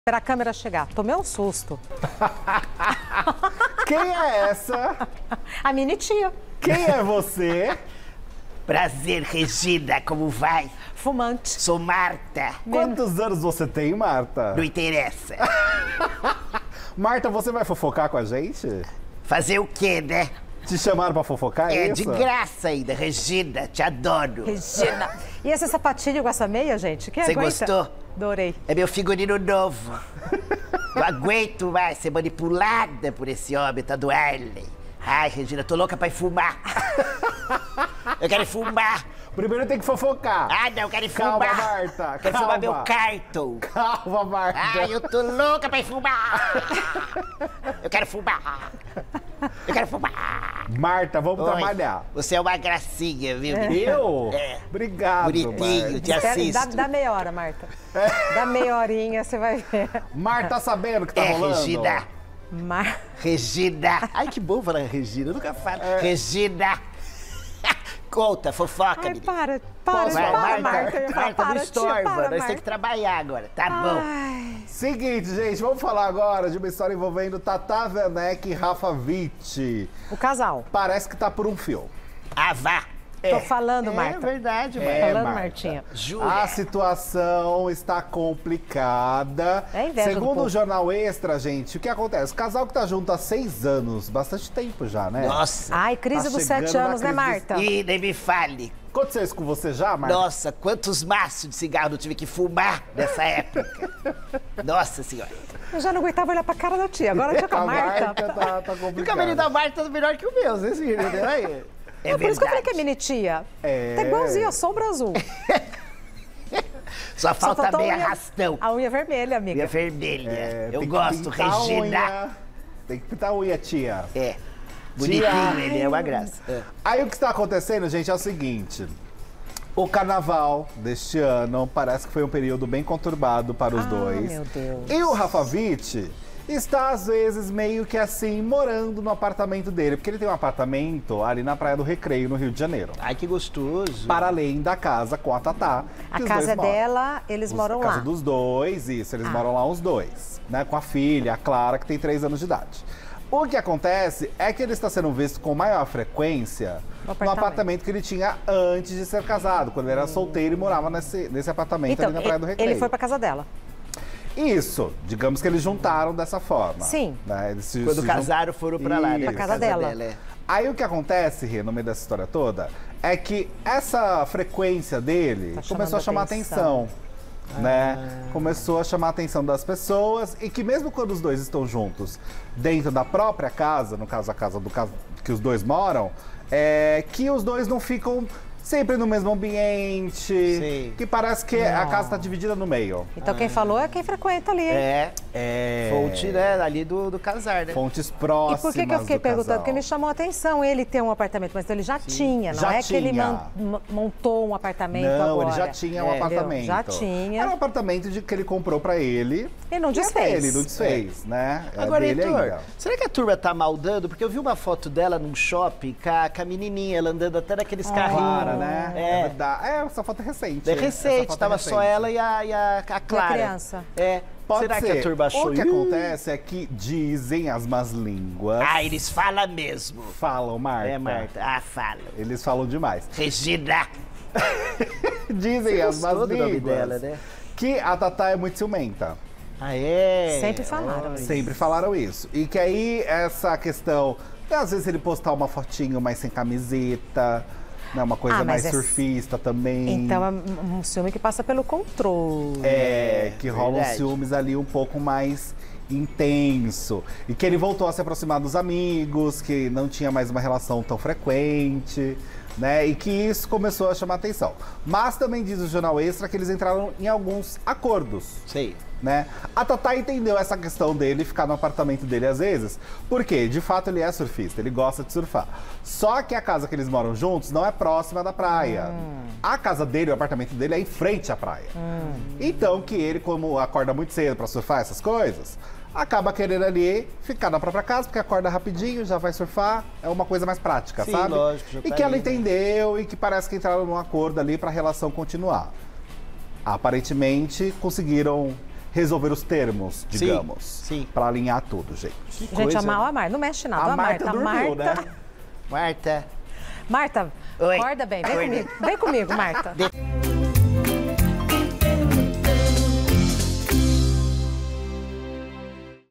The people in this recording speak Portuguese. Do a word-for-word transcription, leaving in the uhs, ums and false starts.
Esperar a câmera chegar. Tomei um susto. Quem é essa? A mini tia. Quem é você? Prazer, Regina, como vai? Fumante. Sou Marta. Quantos anos você tem, Marta? Não interessa. Marta, você vai fofocar com a gente? Fazer o quê, né? Te chamaram pra fofocar, é É isso? de graça ainda, Regina, te adoro. Regina. E esse sapatinho com essa meia, gente? Quem Você aguenta? gostou? Adorei. É meu figurino novo. Não aguento mais ser manipulada por esse homem, tá do Arley. Ai, Regina, tô louca pra ir fumar. Eu quero ir fumar. Primeiro tem que fofocar. Ah, não, eu quero ir Calma, fumar. Marta, Quero calma. fumar meu cartão. Calma, Marta. Ai, eu tô louca pra ir fumar. Eu quero fumar. Eu quero fumar. Marta, vamos Oi. trabalhar. Você é uma gracinha, viu? Eu? É. Obrigado, Bonitinho, Marta. te Espera- assisto. Dá, dá meia hora, Marta. Dá meia horinha, você vai ver. Marta, tá sabendo o que tá É, rolando? Regina. Mar... Regina. Ai, que bom falar Regina, eu nunca falo. É. Regina. Conta, fofoca, Ai, menina. para, para, Posso para, falar, Marta. Marta? Eu ia falar, Marta, não para, tia, estorva, para, nós temos Marta. que trabalhar agora, tá bom? Ai. Seguinte, gente, vamos falar agora de uma história envolvendo Tata Werneck e Rafa Witt. O casal. Parece que tá por um fio. Ah, vá. Tô falando, É Marta. verdade, Marta. É, Falando, Marta. Martinha. Jura? A situação está complicada. É inveja do Segundo povo. o Jornal Extra, gente, o que acontece? O casal que tá junto há seis anos, bastante tempo já, né? Nossa. Ai, crise Tá dos chegando sete na anos, né, crise dos- Marta? E nem me fale. Aconteceu isso com você já, Marta? Nossa, quantos maços de cigarro eu tive que fumar nessa época. Nossa senhora. Eu já não aguentava olhar pra cara da tia. Agora eu tô com a A Marta. Marta tá, tá E o complicada. cabelinho da Marta tá melhor que o meu, vocês viram, né? Aí. É É por isso que eu falei verdade. que é mini tia. É. Tá igualzinho, a sombra azul. Só falta faltou bem a unha- arrastão. A unha vermelha, amiga. Unha vermelha. É, eu tem que gosto, pintar a Regina. unha. Tem que pintar a unha, tia. É. Bonitinho, ele é uma graça. É. Aí o que está acontecendo, gente, é o seguinte. O carnaval deste ano parece que foi um período bem conturbado para os Ah, dois. meu Deus. E o Rafa Witt está, às vezes, meio que assim, morando no apartamento dele. Porque ele tem um apartamento ali na Praia do Recreio, no Rio de Janeiro. Ai, que gostoso. Para além da casa com a Tatá. A que os casa dois é moram. dela, eles Os- moram a casa lá. dos dois, isso, eles Ah. moram lá os dois, né? Com a filha, a Clara, que tem três anos de idade. O que acontece é que ele está sendo visto com maior frequência No no apartamento. apartamento que ele tinha antes de ser casado, quando ele era solteiro e morava nesse, nesse apartamento Então, ali na Praia do ele- Recreio. ele foi pra casa dela. Isso, digamos que eles juntaram dessa forma. Sim. Né? Eles se- Quando se casaram, foram pra lá, né? Isso. Pra casa dela. é. Aí o que acontece, Rê, no meio dessa história toda, é que essa frequência dele Tá começou a chamando chamar atenção. atenção. Né? Começou a chamar a atenção das pessoas e que mesmo quando os dois estão juntos dentro da própria casa, no caso a casa do caso que os dois moram, é que os dois não ficam sempre no mesmo ambiente, Sim. que parece que a casa está dividida no meio. Então quem falou é quem frequenta ali, hein? É. É. Fonte, né? Ali do, do casar, né? Fontes E próximas por que, que eu fiquei do perguntando? casal. Porque me chamou a atenção ele ter um apartamento, mas ele já tinha, não Já é que ele tinha. man- ma- montou um apartamento Não, agora. ele já tinha um É, entendeu? apartamento. Já tinha. Era um apartamento de, que ele comprou pra ele. E não E é desfez. dele, não desfez, né? É Agora, dele Heitor, ainda. será que a turma tá maldando? Porque eu vi uma foto dela num shopping com a, com a menininha, ela andando até naqueles carrinhos. Clara, né? É. verdade. É, essa foto é recente. É Essa recente, foto é tava só recente. ela e a, e a, a Clara. criança. É. Pode será ser. que a turma achou? O que Ih! acontece é que dizem as más línguas. Ah, eles falam mesmo. Falam, Marta. É, Marta. Ah, falam. Eles falam demais. Regina. Dizem as más gostou do nome línguas dela, né? que a Tatá é muito ciumenta. Ah, é? Sempre falaram isso. Sempre falaram isso. E que aí essa questão, às vezes ele postar uma fotinho mais sem camiseta, né, uma coisa Ah, mas mais é- surfista também. Então é um um ciúme que passa pelo controle. É, que rolam verdade. ciúmes ali um pouco mais intenso. E que ele voltou a se aproximar dos amigos, que não tinha mais uma relação tão frequente, né? E que isso começou a chamar atenção. Mas também diz o Jornal Extra que eles entraram em alguns acordos. Sei. Né? A Tatá entendeu essa questão dele ficar no apartamento dele às vezes, porque de fato ele é surfista, ele gosta de surfar. Só que a casa que eles moram juntos não é próxima da praia. A casa dele, o apartamento dele é em frente à praia. Então que ele, como acorda muito cedo pra surfar essas coisas, acaba querendo ali ficar na própria casa, porque acorda rapidinho, já vai surfar, é uma coisa mais prática, Sim, sabe? lógico, já e tá que ela ali, né? entendeu e que parece que entraram num acordo ali pra relação continuar. Aparentemente conseguiram resolver os termos, digamos. Sim. Pra alinhar tudo, gente. Que Gente, coisa, a, Ma- a Marta, não mexe nada. A Marta dormiu, né? Marta. Marta, Oi. acorda bem, vem Acordei. comigo. Vem comigo, Marta. De-